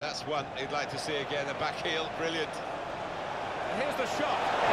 That's one he'd like to see again, a back heel, brilliant. Here's the shot.